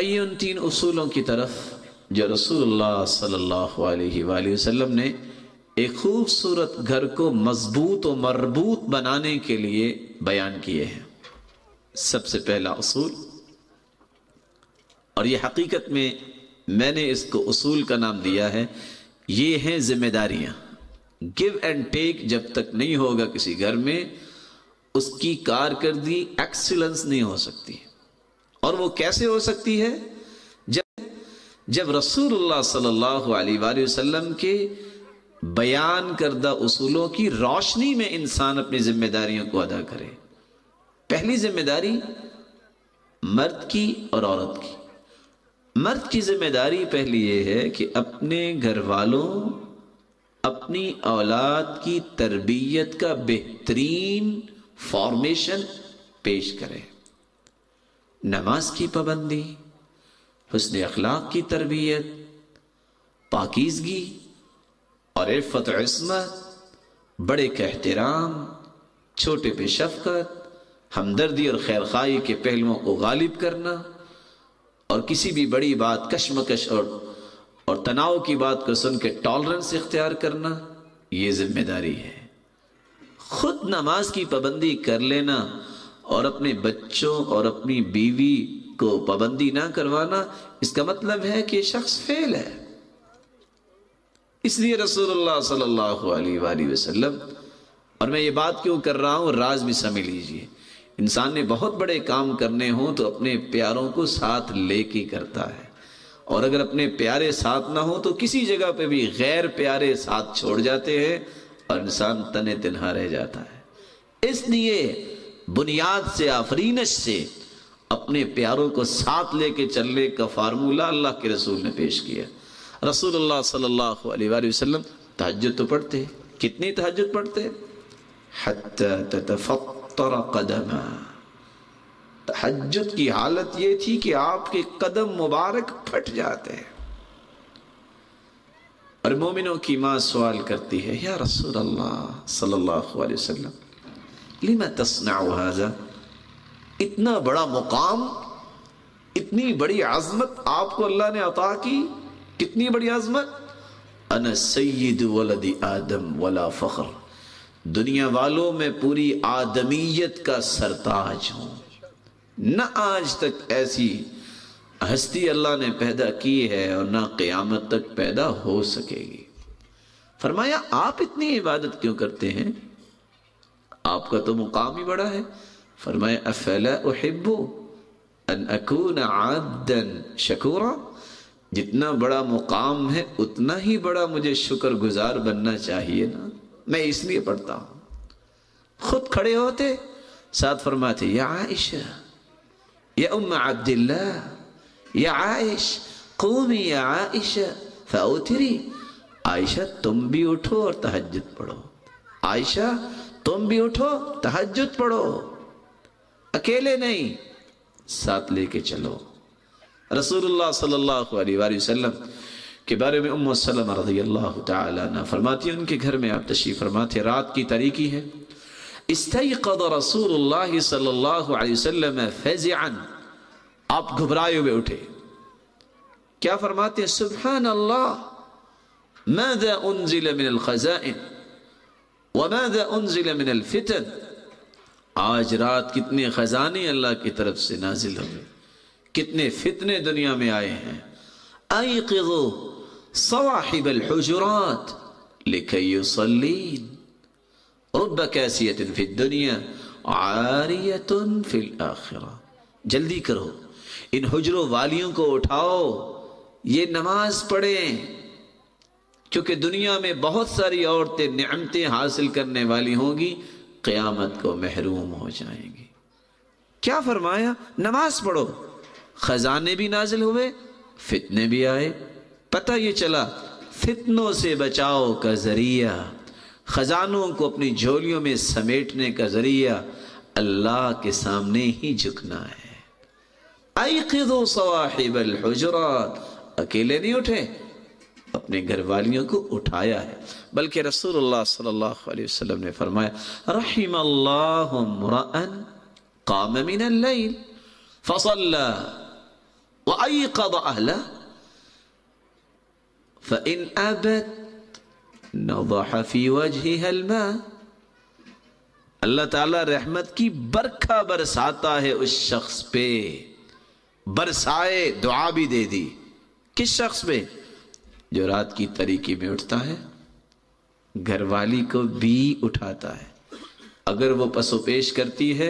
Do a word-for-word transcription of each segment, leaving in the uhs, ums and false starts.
آئیے ان تین اصولوں کی طرف جو رسول اللہ صلی اللہ علیہ وآلہ وسلم نے ایک خوبصورت گھر کو مضبوط و مربوط بنانے کے لیے بیان کیے ہیں۔ سب سے پہلا اصول، اور یہ حقیقت میں میں نے اس کو اصول کا نام دیا ہے، یہ ہیں ذمہ داریاں۔ گیو اینڈ ٹیک جب تک نہیں ہوگا کسی گھر میں، اس کی کارکردگی ایکسیلنس نہیں ہو سکتی۔ اور وہ کیسے ہو سکتی ہے؟ جب جب رسول اللہ صلی اللہ علیہ وآلہ وسلم کے بیان کردہ اصولوں کی روشنی میں انسان اپنی ذمہ داریوں کو ادا کرے۔ پہلی ذمہ داری مرد کی اور عورت کی۔ مرد کی ذمہ داری پہلی یہ ہے کہ اپنے گھر والوں، اپنی اولاد کی تربیت کا بہترین فارمیشن پیش کرے۔ نماز کی پابندی، حسن اخلاق کی تربیت، پاکیزگی اور عفت و عصمت، بڑے کا احترام، چھوٹے پہ شفقت، ہمدردی اور خیرخواہی کے پہلوؤں کو غالب کرنا، اور کسی بھی بڑی بات، کشمکش اور اور تناؤ کی بات کو سن کے ٹالرنس اختیار کرنا، یہ ذمہ داری ہے۔ خود نماز کی پابندی کر لینا اور اپنے بچوں اور اپنی بیوی کو پابندی نہ کروانا، اس کا مطلب ہے کہ شخص فیل ہے۔ اس لیے رسول اللہ صلی اللہ علیہ وآلہ وسلم، اور میں یہ بات کیوں کر رہا ہوں، راز بھی سمجھ لیجئے، انسان نے بہت بڑے کام کرنے ہوں تو اپنے پیاروں کو ساتھ لے کے کرتا ہے، اور اگر اپنے پیارے ساتھ نہ ہوں تو کسی جگہ پہ بھی غیر پیارے ساتھ چھوڑ جاتے ہیں اور انسان تنے تنہا رہ جاتا ہے۔ اس لیے بنیاد سے، آفرینش سے اپنے پیاروں کو ساتھ لے کے چلنے کا فارمولہ اللہ کے رسول نے پیش کیا۔ رسول اللہ صلی اللہ علیہ وآلہ وسلم تہجد تو پڑھتے، کتنی تہجد پڑھتے؟ حتی تتفطر قدما، تہجد کی حالت یہ تھی کہ آپ کے قدم مبارک پھٹ جاتے ہیں۔ اور مومنوں کی ماں سوال کرتی ہے، یا رسول اللہ صلی اللہ علیہ وسلم لما تصنع هذا، اتنا بڑا مقام، اتنی بڑی عظمت آپ کو اللہ نے عطا کی، کتنی بڑی عظمت؟ انا سید ولد آدم ولا فخر، دنیا والوں میں پوری آدمیت کا سرتاج ہوں، نہ آج تک ایسی ہستی اللہ نے پیدا کی ہے اور نہ قیامت تک پیدا ہو سکے گی۔ فرمایا آپ اتنی عبادت کیوں کرتے ہیں؟ آپ کا تو مقام ہی بڑا ہے۔ فرمایا افلا احب ان اکون عبدا شکورا، جتنا بڑا مقام ہے اتنا ہی بڑا مجھے شکر گزار بننا چاہیے نا، میں اس لیے پڑھتا ہوں۔ خود کھڑے ہوتے، ساتھ فرماتے یا عائشہ یا ام عبداللہ یا عائش قومی یا عائشہ فاوتری، عائشہ تم بھی اٹھو اور تہجد پڑھو، عائشہ تم بھی اٹھو تہجد پڑھو، اکیلے نہیں، ساتھ لے کے چلو۔ رسول اللہ صلی اللہ علیہ وآلہ وسلم کے بارے میں ام سلمہ رضی اللہ تعالی عنہ فرماتی ہیں، ان کے گھر میں آپ تشریف فرماتے، رات کی تاریکی ہے، استيقظ رسول اللہ صلی اللہ علیہ وسلم فزعا، آپ گھبرائے ہوئے اٹھے، کیا فرماتے ہیں؟ سبحان اللہ ماذا انزل من الخزائن وماذا انزل من الفتن، آج رات کتنے خزانے اللہ کی طرف سے نازل ہوئے، کتنے فتنے دنیا میں آئے ہیں۔ ایقظوا صواحب الحجرات لکی یصلین رب کاسیۃ فی الدنیا عاریۃ فی الآخرہ، جلدی کرو ان حجروں والیوں کو اٹھاؤ، یہ نماز پڑھیں، کیونکہ دنیا میں بہت ساری عورتیں نعمتیں حاصل کرنے والی ہوں گی، قیامت کو محروم ہو جائیں گی۔ کیا فرمایا؟ نماز پڑھو، خزانے بھی نازل ہوئے، فتنے بھی آئے، پتہ یہ چلا فتنوں سے بچاؤ کا ذریعہ، خزانوں کو اپنی جھولیوں میں سمیٹنے کا ذریعہ اللہ کے سامنے ہی جھکنا ہے۔ ایقظوا صواحب الحجرات، اکیلے نہیں اٹھے، اپنے گھر والیوں کو اٹھایا ہے۔ بلکہ رسول اللہ صلی اللہ علیہ وسلم نے فرمایا رحم اللہ امرأ قام من اللیل فصلی وَأَيْقَظَ أَهْلَهُ فَإِنْ أَبَتْ نَضَحَ فِي وَجْهِهَا الْمَاءَ۔ اللہ تعالیٰ رحمت کی برکھا برساتا ہے اس شخص پہ، برسائے دعا بھی دے دی۔ کس شخص پہ؟ جو رات کی تاریکی میں اٹھتا ہے، گھر والی کو بھی اٹھاتا ہے، اگر وہ پسو پیش کرتی ہے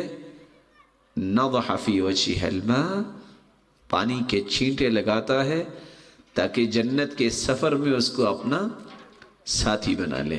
نضح فی وجہها الماء، پانی کے چھینٹے لگاتا ہے تاکہ جنت کے سفر میں اس کو اپنا ساتھی بنا لے۔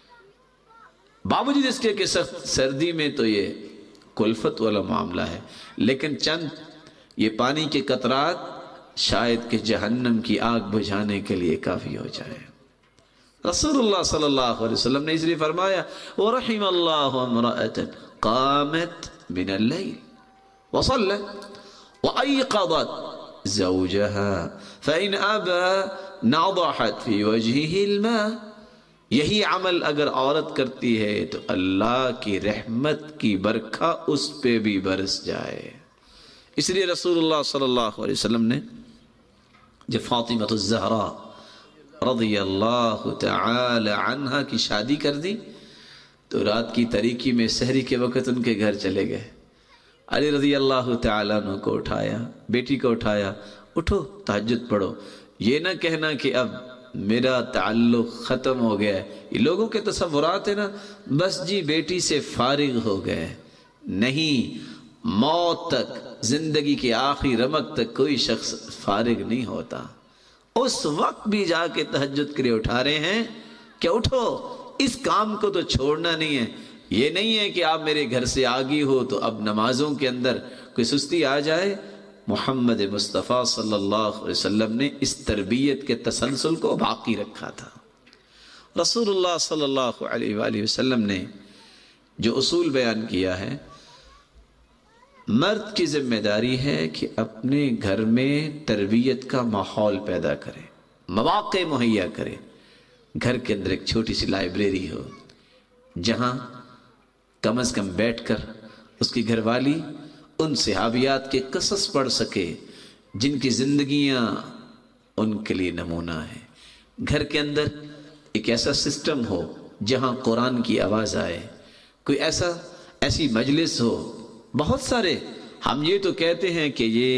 باوجود اس کے کہ سخت سردی میں تو یہ کلفت والا معاملہ ہے، لیکن چند یہ پانی کے قطرات شاید کہ جہنم کی آگ بجھانے کے لیے کافی ہو جائے۔ رسول اللہ صلی اللہ علیہ وسلم نے اس لیے فرمایا وَرَحِمَ اللَّهُ امْرَأَةً قَامَتْ مِنَ اللَّيْلِ وَصَلَّتْ وَأَيْقَظَتْ زَوْجَهَا فَإِنْ أَبَى نَضَحَتْ فِي وَجْهِهِ الْمَاءَ۔ یہی عمل اگر عورت کرتی ہے تو اللہ کی رحمت کی برکھا اس پہ بھی برس جائے۔ اس لیے رسول اللہ صلی اللہ علیہ وسلم نے جب فاطمہ الزہرا رضی اللہ تعالی عنہا کی شادی کر دی تو رات کی تاریکی میں سحری کے وقت ان کے گھر چلے گئے۔ علی رضی اللہ تعالیٰ عنہ کو اٹھایا، بیٹی کو اٹھایا، اٹھو تہجد پڑھو۔ یہ نہ کہنا کہ اب میرا تعلق ختم ہو گیا ہے، یہ لوگوں کے تصورات ہیں نا، بس جی بیٹی سے فارغ ہو گئے۔ نہیں، موت تک، زندگی کے آخری رمق تک کوئی شخص فارغ نہیں ہوتا۔ اس وقت بھی جا کے تہجد کے لیے اٹھا رہے ہیں کہ اٹھو، اس کام کو تو چھوڑنا نہیں ہے۔ یہ نہیں ہے کہ آپ میرے گھر سے آگی ہو تو اب نمازوں کے اندر کوئی سستی آ جائے۔ محمد مصطفیٰ صلی اللہ علیہ وسلم نے اس تربیت کے تسلسل کو باقی رکھا تھا۔ رسول اللہ صلی اللہ علیہ وآلہ وسلم نے جو اصول بیان کیا ہے، مرد کی ذمہ داری ہے کہ اپنے گھر میں تربیت کا ماحول پیدا کرے، مواقع مہیا کرے۔ گھر کے اندر ایک چھوٹی سی لائبریری ہو جہاں کم از کم بیٹھ کر اس کی گھر والی ان صحابیات کے قصص پڑھ سکے جن کی زندگیاں ان کے لیے نمونہ ہے۔ گھر کے اندر ایک ایسا سسٹم ہو جہاں قرآن کی آواز آئے، کوئی ایسا ایسی مجلس ہو۔ بہت سارے ہم یہ تو کہتے ہیں کہ یہ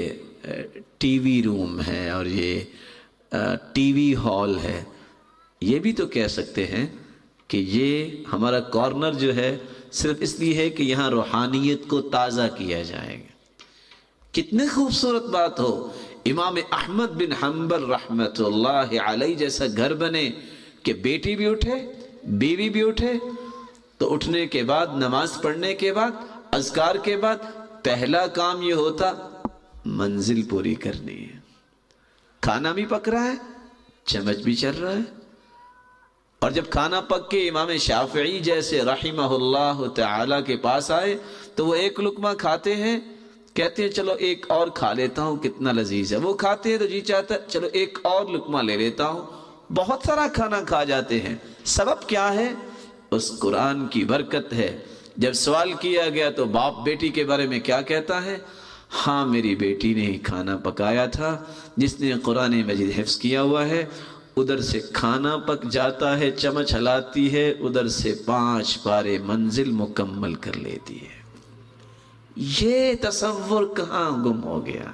ٹی وی روم ہے اور یہ ٹی وی ہال ہے، یہ بھی تو کہہ سکتے ہیں کہ یہ ہمارا کارنر جو ہے صرف اس لیے ہے کہ یہاں روحانیت کو تازہ کیا جائے گا۔ کتنے خوبصورت بات ہو امام احمد بن حنبل رحمت اللہ علیہ جیسا گھر بنے کہ بیٹی بھی اٹھے، بیوی بھی اٹھے، تو اٹھنے کے بعد، نماز پڑھنے کے بعد، اذکار کے بعد پہلا کام یہ ہوتا منزل پوری کرنی ہے۔ کھانا بھی پک رہا ہے، چمچ بھی چل رہا ہے، اور جب کھانا پک کے امام شافعی جیسے رحمہ اللہ تعالی کے پاس آئے تو وہ ایک لقمہ کھاتے ہیں، کہتے ہیں چلو ایک اور کھا لیتا ہوں، کتنا لذیذ ہے۔ وہ کھاتے ہیں تو جی چاہتا ہے چلو ایک اور لقمہ لے لیتا ہوں، بہت سارا کھانا کھا جاتے ہیں۔ سبب کیا ہے؟ اس قرآن کی برکت ہے۔ جب سوال کیا گیا تو باپ بیٹی کے بارے میں کیا کہتا ہے؟ ہاں میری بیٹی نے ہی کھانا پکایا تھا، جس نے قرآن مجید حفظ کیا ہوا ہے، ادھر سے کھانا پک جاتا ہے، چمچ ہلاتی ہے، ادھر سے پانچ پارے منزل مکمل کر لیتی ہے۔ یہ تصور کہاں گم ہو گیا؟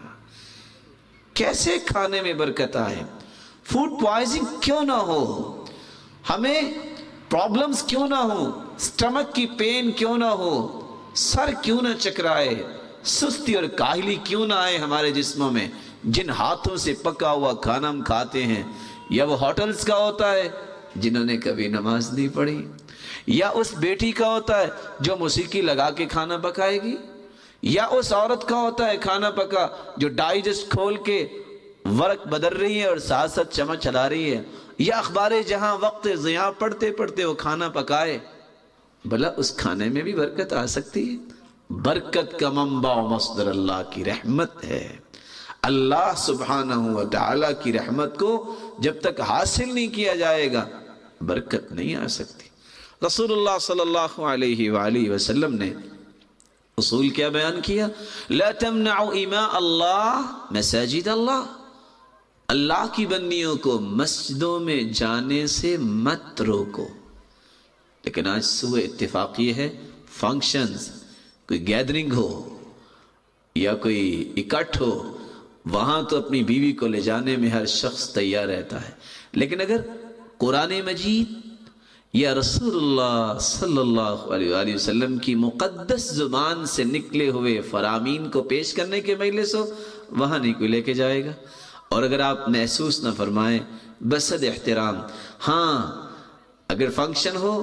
کیسے کھانے میں برکت آئے؟ فوڈ پوائزنگ کیوں نہ ہو، ہمیں پرابلمز کیوں نہ ہو، سٹمک کی پین کیوں نہ ہو، سر کیوں نہ چکرائے، سستی اور کاہلی کیوں نہ آئے ہمارے جسموں میں۔ جن ہاتھوں سے پکا ہوا کھانا ہم کھاتے ہیں، یا وہ ہوٹلز کا ہوتا ہے جنہوں نے کبھی نماز نہیں پڑھی، یا اس بیٹی کا ہوتا ہے جو موسیقی لگا کے کھانا پکائے گی، یا اس عورت کا ہوتا ہے کھانا پکا جو ڈائجسٹ کھول کے ورق بدل رہی ہے اور ساتھ ساتھ چمچ چلا رہی ہے، یا اخبار جہاں وقت ضیاء پڑھتے پڑھتے وہ کھانا پکائے۔ بھلا اس کھانے میں بھی برکت آ سکتی ہے؟ برکت کا منبع و مصدر اللہ کی رحمت ہے۔ اللہ سبحانہ و تعالی کی رحمت کو جب تک حاصل نہیں کیا جائے گا برکت نہیں آ سکتی۔ رسول اللہ صلی اللہ علیہ وآلہ وسلم نے اصول کیا بیان کیا؟ لا تمنعوا اماء اللہ مساجد اللہ، اللہ کی بندیوں کو مسجدوں میں جانے سے مت روکو۔ لیکن آج سوء اتفاق یہ ہے، فنکشنز، کوئی گیدرنگ ہو یا کوئی اکٹھ ہو، وہاں تو اپنی بیوی کو لے جانے میں ہر شخص تیار رہتا ہے، لیکن اگر قرآن مجید یا رسول اللہ صلی اللہ علیہ وآلہ وسلم کی مقدس زبان سے نکلے ہوئے فرامین کو پیش کرنے کے مجلس ہو، وہاں نہیں کوئی لے کے جائے گا۔ اور اگر آپ محسوس نہ فرمائیں بسد احترام، ہاں اگر فنکشن ہو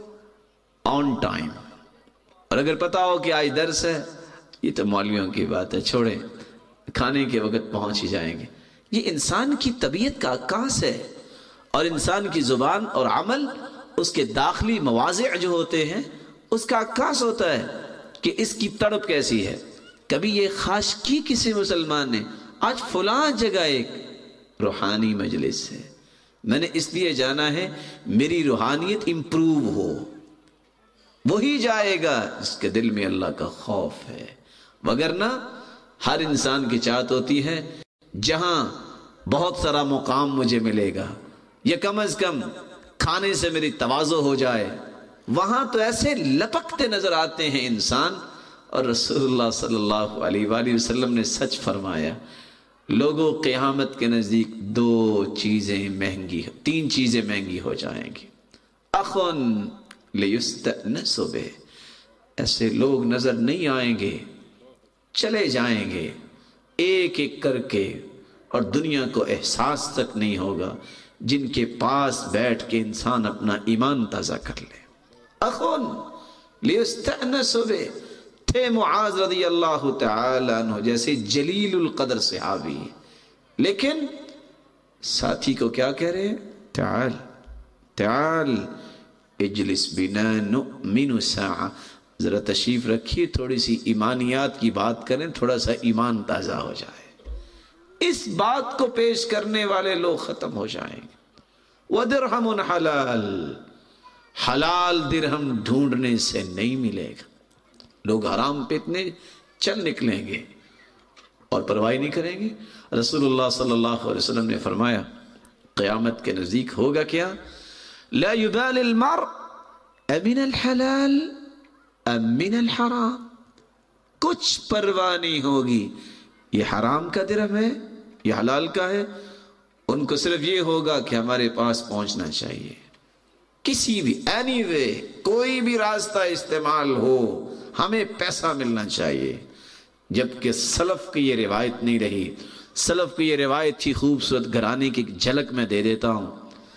آن ٹائم، اور اگر پتا ہو کہ آج درس ہے، یہ تو مولویوں کی بات ہے، چھوڑیں، کھانے کے وقت پہنچ ہی جائیں گے۔ یہ انسان کی طبیعت کا عکاس ہے، اور انسان کی زبان اور عمل اس کے داخلی مواضع جو ہوتے ہیں اس کا عکاس ہوتا ہے کہ اس کی تڑپ کیسی ہے۔ کبھی یہ خواہش کی کسی مسلمان نے آج فلاں جگہ ایک روحانی مجلس ہے، میں نے اس لیے جانا ہے میری روحانیت امپروو ہو، وہی جائے گا جس کے دل میں اللہ کا خوف ہے۔ وگرنہ ہر انسان کی چاہت ہوتی ہے جہاں بہت سارا مقام مجھے ملے گا یا کم از کم کھانے سے میری تواضع ہو جائے، وہاں تو ایسے لپکتے نظر آتے ہیں انسان۔ اور رسول اللہ صلی اللہ علیہ وآلہ وسلم نے سچ فرمایا، لوگوں قیامت کے نزدیک دو چیزیں مہنگی، تین چیزیں مہنگی ہو جائیں گی۔ اخن لیستأنس بہ، ایسے لوگ نظر نہیں آئیں گے، چلے جائیں گے ایک ایک کر کے، اور دنیا کو احساس تک نہیں ہوگا، جن کے پاس بیٹھ کے انسان اپنا ایمان تازہ کر لے۔ اخن لیستأنس بہ، تھے معاذ رضی اللہ تعالی عنہ جیسے جلیل القدر صحابی، لیکن ساتھی کو کیا کہہ رہے ہیں؟ تعال تعال اجلس بنا نؤمن ساعہ، ذرا تشریف رکھیے، تھوڑی سی ایمانیات کی بات کریں، تھوڑا سا ایمان تازہ ہو جائے۔ اس بات کو پیش کرنے والے لوگ ختم ہو جائیں گے۔ وَدِرْحَمٌ حَلَال، حلال درہم ڈھونڈنے سے نہیں ملے گا۔ لوگ حرام پہ اتنے چل نکلیں گے اور پرواہ نہیں کریں گے۔ رسول اللہ صلی اللہ علیہ وسلم نے فرمایا قیامت کے نزدیک ہوگا کیا؟ لا يبال المرء امن الحلال ام من الحرام، کچھ پرواہ نہیں ہوگی یہ حرام کا درہم ہے یہ حلال کا ہے، ان کو صرف یہ ہوگا کہ ہمارے پاس پہنچنا چاہیے، کسی بھی اینی وے، کوئی بھی راستہ استعمال ہو، ہمیں پیسہ ملنا چاہیے۔ جبکہ سلف کی یہ روایت نہیں رہی۔ سلف کی یہ روایت تھی، خوبصورت گھرانے کی جھلک میں دے دیتا ہوں۔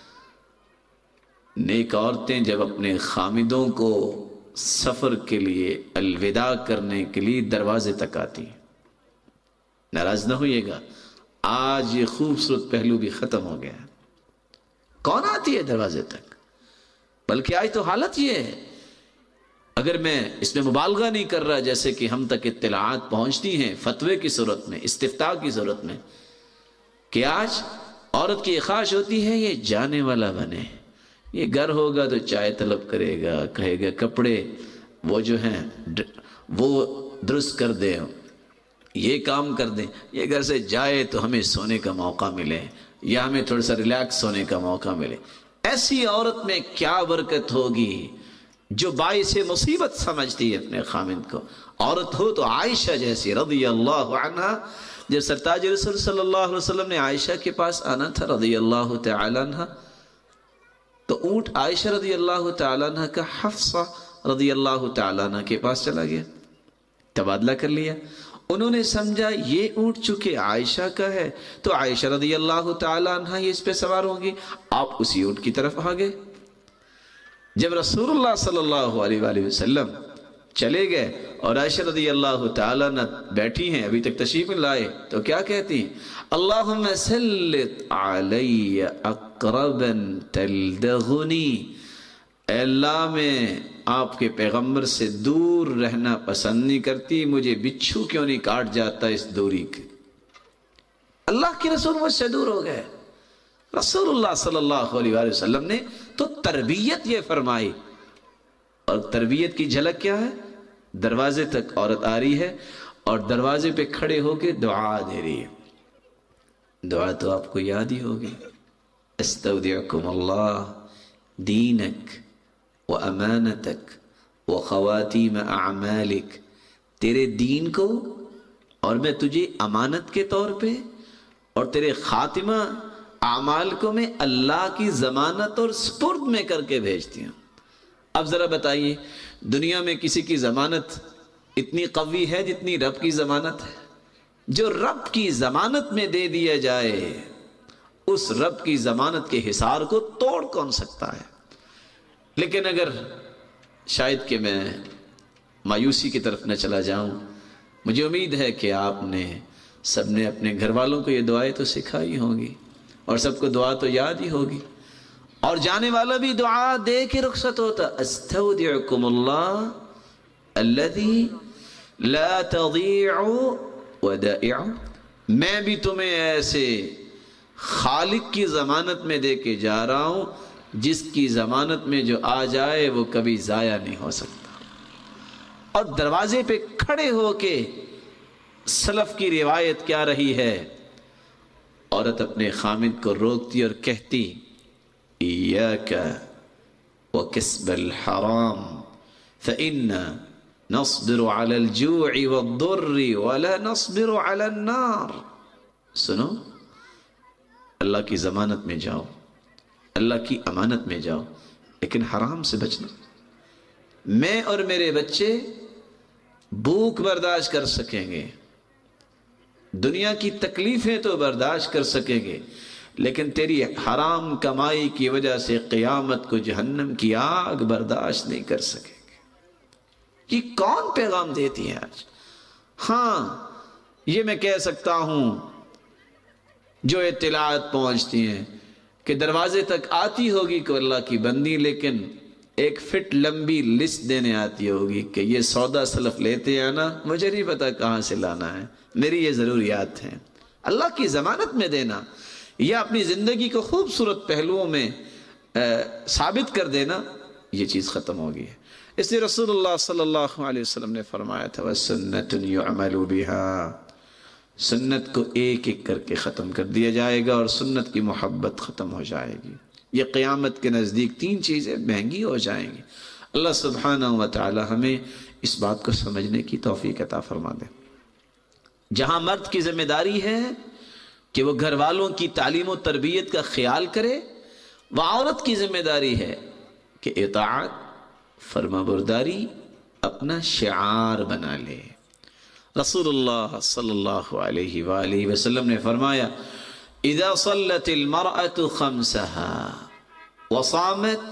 نیک عورتیں جب اپنے خامدوں کو سفر کے لیے الوداع کرنے کے لیے دروازے تک آتی، ناراض نہ ہوئیے گا، آج یہ خوبصورت پہلو بھی ختم ہو گیا۔ کون آتی ہے دروازے تک؟ بلکہ آج تو حالت یہ ہے، اگر میں اس میں مبالغہ نہیں کر رہا، جیسے کہ ہم تک اطلاعات پہنچتی ہیں فتوے کی صورت میں، استفتاء کی صورت میں، کہ آج عورت کی خواہش ہوتی ہے یہ جانے والا بنے، یہ گھر ہوگا تو چائے طلب کرے گا، کہے گا کپڑے وہ جو ہیں وہ درست کر دیں، یہ کام کر دیں، یہ گھر سے جائے تو ہمیں سونے کا موقع ملے یا ہمیں تھوڑا سا ریلیکس ہونے کا موقع ملے۔ ایسی عورت میں کیا برکت ہوگی جو باعث مصیبت سمجھتی ہے اپنے خامد کو۔ عورت ہو تو عائشہ جیسی رضی اللہ عنہ، جب سرتاج رسول صلی اللہ علیہ وسلم نے عائشہ کے پاس آنا تھا رضی اللہ تعالی عنہ، تو اونٹ عائشہ رضی اللہ تعالی عنہ کا حفصہ رضی اللہ تعالی عنہ کے پاس چلا گیا، تبادلہ کر لیا۔ انہوں نے سمجھا یہ اونٹ چونکہ عائشہ کا ہے تو عائشہ رضی اللہ تعالی عنہ یہ اس پہ سوار ہوں گی، آپ اسی اونٹ کی طرف آگئے۔ جب رسول اللہ صلی اللہ علیہ وآلہ وسلم چلے گئے اور عائشہ رضی اللہ تعالیٰ عنہ بیٹھی ہیں، ابھی تک تشریف لائے، تو کیا کہتی ہیں؟ اللہم سلط علی اقربا تلدغنی، اے اللہ میں آپ کے پیغمبر سے دور رہنا پسند نہیں کرتی، مجھے بچھو کیوں نہیں کاٹ جاتا اس دوری کے۔ اللہ کے رسول مجھ سے دور ہو گئے۔ رسول اللہ صلی اللہ علیہ وآلہ وسلم نے تو تربیت یہ فرمائی، اور تربیت کی جھلک کیا ہے؟ دروازے تک عورت آ رہی ہے اور دروازے پہ کھڑے ہو کے دعا دے رہی ہے۔ دعا تو آپ کو یاد ہی ہوگی، استودعکم اللہ دینک و امانتک و خواتیم اعمالک، تیرے دین کو اور میں تجھے امانت کے طور پہ اور تیرے خاتمہ اعمال کو میں اللہ کی ضمانت اور سپرد میں کر کے بھیجتی ہوں۔ اب ذرا بتائیے، دنیا میں کسی کی ضمانت اتنی قوی ہے جتنی رب کی ضمانت ہے؟ جو رب کی ضمانت میں دے دیا جائے، اس رب کی ضمانت کے حصار کو توڑ کون سکتا ہے؟ لیکن اگر شاید کہ میں مایوسی کی طرف نہ چلا جاؤں، مجھے امید ہے کہ آپ نے سب نے اپنے گھر والوں کو یہ دعائیں تو سکھائی ہوں گی اور سب کو دعا تو یاد ہی ہوگی، اور جانے والا بھی دعا دے کے رخصت ہوتا، استودعکم اللہ الذی لا تضیع ودائع، میں بھی تمہیں ایسے خالق کی ضمانت میں دے کے جا رہا ہوں جس کی ضمانت میں جو آ جائے وہ کبھی ضائع نہیں ہو سکتا۔ اور دروازے پہ کھڑے ہو کے سلف کی روایت کیا رہی ہے، عورت اپنے خامد کو روکتی اور کہتی ایاک وکسب الحرام فإنا نصبر على الجوع والضر ولا نصبر على النار۔ سنو، اللہ کی ضمانت میں جاؤ، اللہ کی امانت میں جاؤ، لیکن حرام سے بچنا۔ میں اور میرے بچے بھوک برداشت کر سکیں گے، دنیا کی تکلیفیں تو برداشت کر سکیں گے، لیکن تیری حرام کمائی کی وجہ سے قیامت کو جہنم کی آگ برداشت نہیں کر سکیں گے۔ یہ کون پیغام دیتی ہے آج؟ ہاں، یہ میں کہہ سکتا ہوں جو اطلاعات پہنچتی ہیں کہ دروازے تک آتی ہوگی کوئی اللہ کی بندی، لیکن ایک فٹ لمبی لسٹ دینے آتی ہوگی کہ یہ سودا سلف لیتے ہیں نا، مجھے نہیں پتا کہاں سے لانا ہے، میری یہ ضروریات ہیں۔ اللہ کی ضمانت میں دینا یا اپنی زندگی کو خوبصورت پہلوؤں میں ثابت کر دینا، یہ چیز ختم ہو گئی ہے۔ اس لیے رسول اللہ صلی اللہ علیہ وسلم نے فرمایا تھا وَسُنَّةٌ يُعْمَلُ بِهَا، سنت کو ایک ایک کر کے ختم کر دیا جائے گا اور سنت کی محبت ختم ہو جائے گی۔ یہ قیامت کے نزدیک تین چیزیں مہنگی ہو جائیں گی۔ اللہ سبحانہ و تعالی ہمیں اس بات کو سمجھنے کی توفیق عطا فرما دے۔ جہاں مرد کی ذمہ داری ہے کہ وہ گھر والوں کی تعلیم و تربیت کا خیال کرے، وہاں عورت کی ذمہ داری ہے کہ اطاعت، فرما برداری اپنا شعار بنا لے۔ رسول اللہ صلی اللہ علیہ وآلہ وسلم نے فرمایا اذا صلت المرأة خمسها وصامت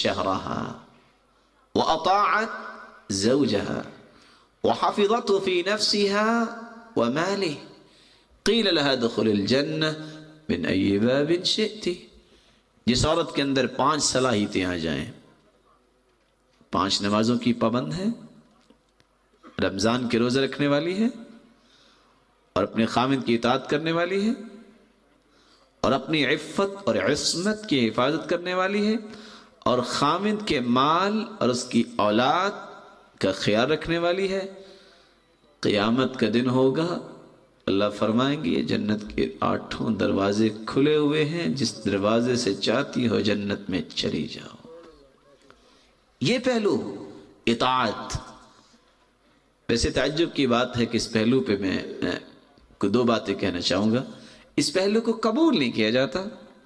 شهرها وأطاعت زوجها وحفظته في نفسها وماله قیل لها دخل الجنہ من ای باب شئت۔ جس عورت کے اندر پانچ صلاحیتیں آ جائیں، پانچ نمازوں کی پابند ہے، رمضان کے روزے رکھنے والی ہے، اور اپنے خامد کی اطاعت کرنے والی ہے، اور اپنی عفت اور عصمت کی حفاظت کرنے والی ہے، اور خامد کے مال اور اس کی اولاد کا خیال رکھنے والی ہے، قیامت کا دن ہوگا، اللہ فرمائیں گے یہ جنت کے آٹھوں دروازے کھلے ہوئے ہیں، جس دروازے سے چاہتی ہو جنت میں چلی جاؤ۔ یہ پہلو اطاعت، ویسے تعجب کی بات ہے کہ اس پہلو پہ میں کو دو باتیں کہنا چاہوں گا۔ اس پہلو کو قبول نہیں کیا جاتا۔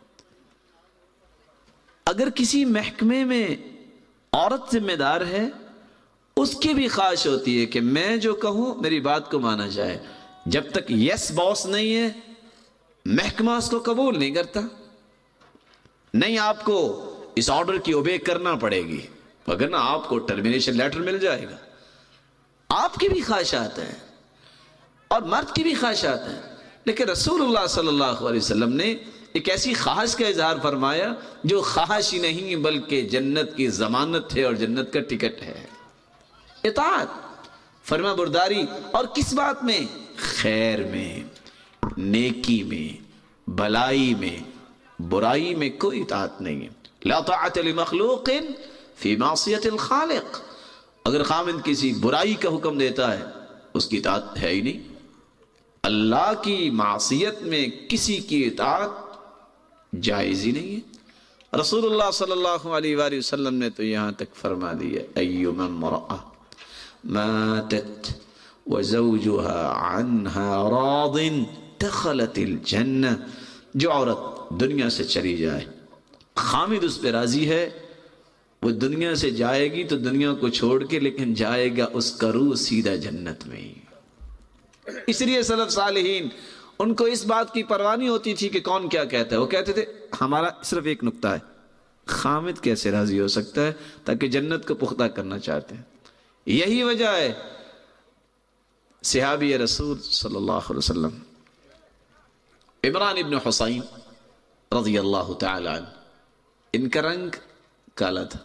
اگر کسی محکمے میں عورت ذمہ دار ہے، اس کی بھی خواہش ہوتی ہے کہ میں جو کہوں میری بات کو مانا جائے۔ جب تک یس باس نہیں ہے، محکمہ اس کو قبول نہیں کرتا۔ نہیں، آپ کو اس آرڈر کی اوبے کرنا پڑے گی، وگرنہ آپ کو ٹرمینیشن لیٹر مل جائے گا۔ آپ کی بھی خواہشات ہیں اور مرد کی بھی خواہشات ہیں، لیکن رسول اللہ صلی اللہ علیہ وسلم نے ایک ایسی خواہش کا اظہار فرمایا جو خواہش ہی نہیں بلکہ جنت کی ضمانت ہے اور جنت کا ٹکٹ ہے۔ اطاعت، فرما برداری، اور کس بات میں؟ خیر میں، نیکی میں، بھلائی میں، برائی میں کوئی اطاعت نہیں ہے۔ لا طاعت لمخلوق فی معصیت الخالق۔ اگر خامند کسی برائی کا حکم دیتا ہے اس کی اطاعت ہے ہی نہیں. اللہ کی معصیت میں کسی کی اطاعت جائز ہی نہیں ہے. رسول اللہ صلی اللہ علیہ وآلہ وسلم نے تو یہاں تک فرما دیا ایما امرأة ماتت وزوجها عنها راض دخلت الجنہ. جو عورت دنیا سے چلی جائے خامد اس پہ راضی ہے وہ دنیا سے جائے گی تو دنیا کو چھوڑ کے لیکن جائے گا اس کا روح سیدھا جنت میں ہی. اس لیے سلف صالحین ان کو اس بات کی پرواہ نہیں ہوتی تھی کہ کون کیا کہتا ہے. وہ کہتے تھے ہمارا صرف ایک نقطہ ہے خامد کیسے راضی ہو سکتا ہے, تاکہ جنت کو پختہ کرنا چاہتے ہیں. یہی وجہ ہے صحابی رسول صلی اللہ علیہ وسلم عمران ابن حسین رضی اللہ تعالی عنہ, ان کا رنگ کالا تھا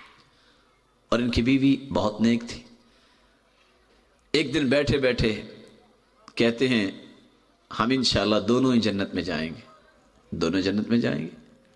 اور ان کی بیوی بہت نیک تھی. ایک دن بیٹھے بیٹھے کہتے ہیں ہم انشاءاللہ دونوں ہی جنت میں جائیں گے, دونوں جنت میں جائیں گے.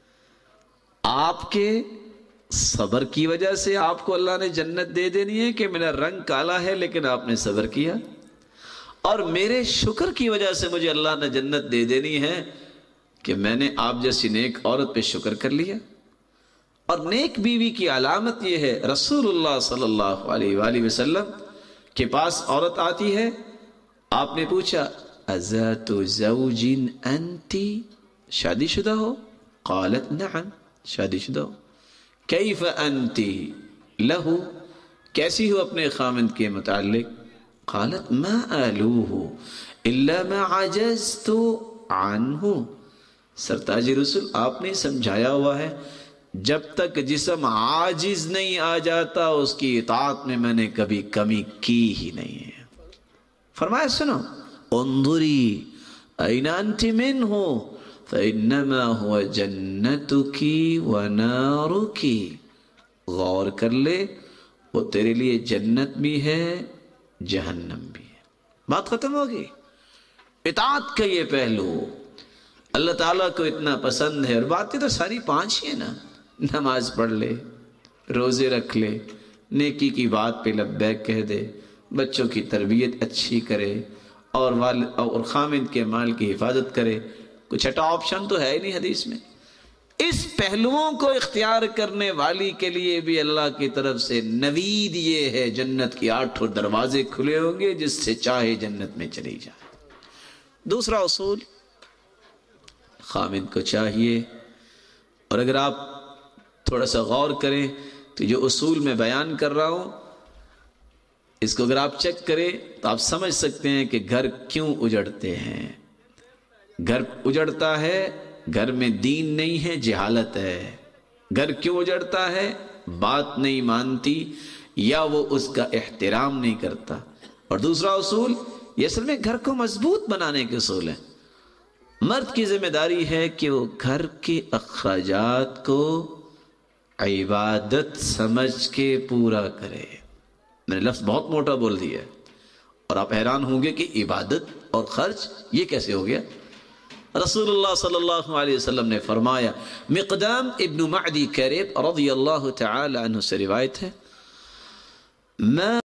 آپ کے صبر کی وجہ سے آپ کو اللہ نے جنت دے دینی ہے کہ میرا رنگ کالا ہے لیکن آپ نے صبر کیا, اور میرے شکر کی وجہ سے مجھے اللہ نے جنت دے دینی ہے کہ میں نے آپ جیسی نیک عورت پہ شکر کر لیا. اور نیک بیوی کی علامت یہ ہے, رسول اللہ صلی اللہ علیہ وآلہ وسلم کے پاس عورت آتی ہے, آپ نے پوچھا ازات زوج انتی, شادی شدہ ہو؟ قالت نعم, شادی شدہ ہو. کیف انتی لہو, کیسی ہو اپنے خامند کے متعلق؟ قالت ما آلوہ الا ما عجزت عنہ. سرتاج رسول آپ نے سمجھایا ہوا ہے جب تک جسم عاجز نہیں آ جاتا اس کی اطاعت میں میں نے کبھی کمی کی ہی نہیں ہے. فرمایا سنو انظری این انت منہ فانما هو جنتکی ونارکی, غور کر لے وہ تیرے لیے جنت بھی ہے جہنم بھی ہے. بات ختم ہوگی. اطاعت کا یہ پہلو اللہ تعالیٰ کو اتنا پسند ہے. اور باتیں تو ساری پانچ ہی ہیں نا, نماز پڑھ لے, روزے رکھ لے, نیکی کی بات پہ لبیک کہہ دے, بچوں کی تربیت اچھی کرے, اور والد اور خامد کے مال کی حفاظت کرے. کچھ چھٹا آپشن تو ہے ہی نہیں حدیث میں. اس پہلوؤں کو اختیار کرنے والی کے لیے بھی اللہ کی طرف سے نوید یہ ہے جنت کی آٹھوں دروازے کھلے ہوں گے, جس سے چاہے جنت میں چلی جائے. دوسرا اصول خامد کو چاہیے, اور اگر آپ تھوڑا سا غور کریں تو جو اصول میں بیان کر رہا ہوں اس کو اگر آپ چیک کریں تو آپ سمجھ سکتے ہیں کہ گھر کیوں اجڑتے ہیں. گھر اجڑتا ہے, گھر میں دین نہیں ہے, جہالت ہے. گھر کیوں اجڑتا ہے؟ بات نہیں مانتی یا وہ اس کا احترام نہیں کرتا. اور دوسرا اصول یہ اصل میں گھر کو مضبوط بنانے کے اصول ہیں. مرد کی ذمہ داری ہے کہ وہ گھر کے اخراجات کو عبادت سمجھ کے پورا کرے. میں نے لفظ بہت موٹا بول دیا ہے اور آپ حیران ہوں گے کہ عبادت اور خرچ یہ کیسے ہو گیا. رسول اللہ صلی اللہ علیہ وسلم نے فرمایا, مقدام ابن معدی کریب رضی اللہ تعالی عنہ سے روایت ہے, میں